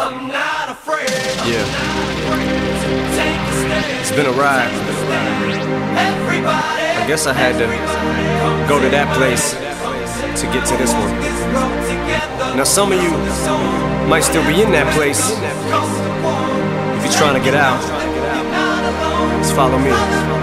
I'm not afraid. Yeah. It's been a ride. I guess I had to go to that place to get to this one. Now some of you might still be in that place. If you're trying to get out, just follow me.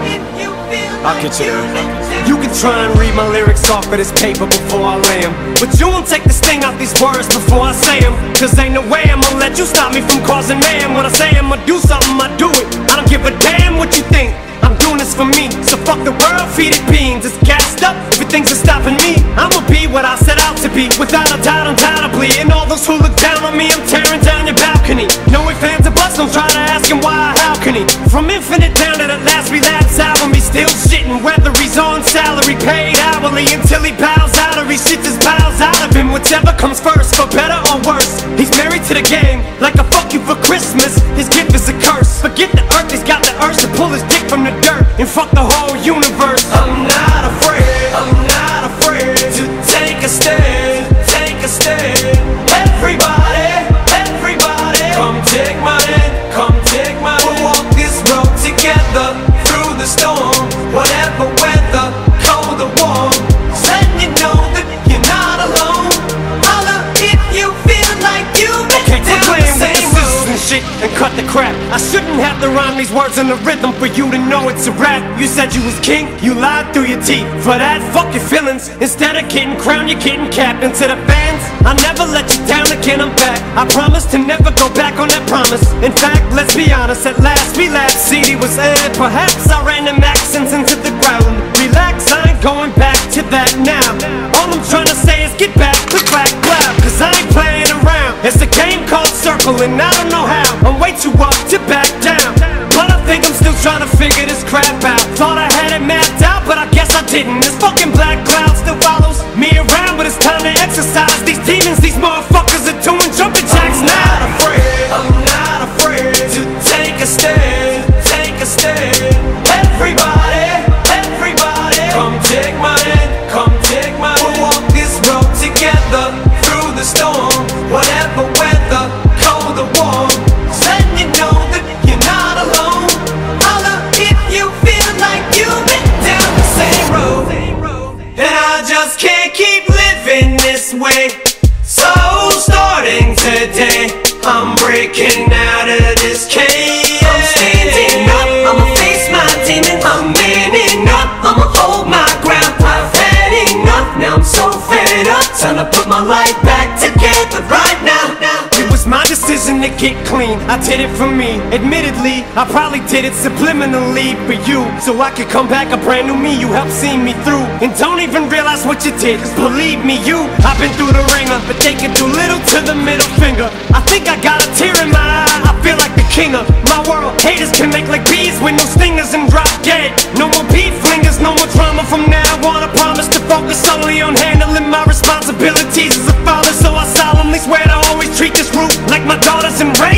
I'll get you there. You can try and read my lyrics off of this paper before I lay them, but you won't take the sting out these words before I say them. Cause ain't no way I'ma let you stop me from causing mayhem. When I say I'ma do something, I do it. I don't give a damn what you think. I'm doing this for me, so fuck the world, feed it beans. It's gassed up, everything's stopping me. I'ma be what I set out to be, without a doubt, undoubtedly. And all those who look down on me, I'm tearing down your balcony. No ifs, ands, or buts, don't try to ask him why or how can he. From infinite down to the last relapse album, he's still shitting. Whether he's on salary, paid hourly, until he bows out or he shits his bowels out of him. Whichever comes first, for better or worse. He's married to the game, like a fuck you for Christmas. His gift is a curse. Forget the earth, he's got the urge to pull his dick from the dirt and fuck the whole universe. I'm not afraid, I'm not afraid to take a stand, take a stand. Everybody, everybody, come take my hand, come take my hand. We'll walk this road together through the storm, whatever weather, cold or warm. Just letting you know that you're not alone. Holler if you feel like you've been down the same road. Shit and cut the crap. I shouldn't have to rhyme these words in the rhythm for you to know it's a rap. You said you was king, you lied through your teeth. For that, fuck your feelings. Instead of getting crowned, you're getting capped. And to the fans, I'll never let you down again, I'm back. I promise to never go back on that promise. In fact, let's be honest, at last we laughed. CD was aired, perhaps I ran them accents into the ground. Relax, I ain't going back to that now. All I'm trying to say is get back, click, clack, clap. Cause I ain't playing around. It's a game called Circle and I don't know how. I'm way too up to back down, but I think I'm still trying to figure this crap out. Thought I had it mapped out, but I guess I didn't. This fucking black cloud still follows me around, but it's time to exercise these demons. These motherfuckers are doing jumping jacks now. I'm not afraid to take a stand, take a stand. Everybody, everybody, come take my hand, come take my hand. We'll walk this road together through the storm, whatever weather, cold or warm. Just letting you know that you're not alone. Holler if you feel like you've been down the same road. And I just can't keep living this way. So starting today, I'm breaking out of this cage. I'm standing up, I'ma face my demons. I'm manning up, I'ma hold my ground. I've had enough, now I'm so fed up. Time to put my life back together right now. It was my decision to get clean, I did it for me. Admittedly, I probably did it subliminally for you, so I could come back a brand new me. You helped see me through, and don't even realize what you did. Cause believe me, I've been through the ringer, but they can do little to the middle finger. I think I got a tear in my eye, I feel like the king of my world. Haters can make like bees with no stingers and drop dead. No more beef flingers, no more drama from now on. I promise to focus solely on handling my responsibilities as a father. So I solemnly swear to always treat this group like my daughters and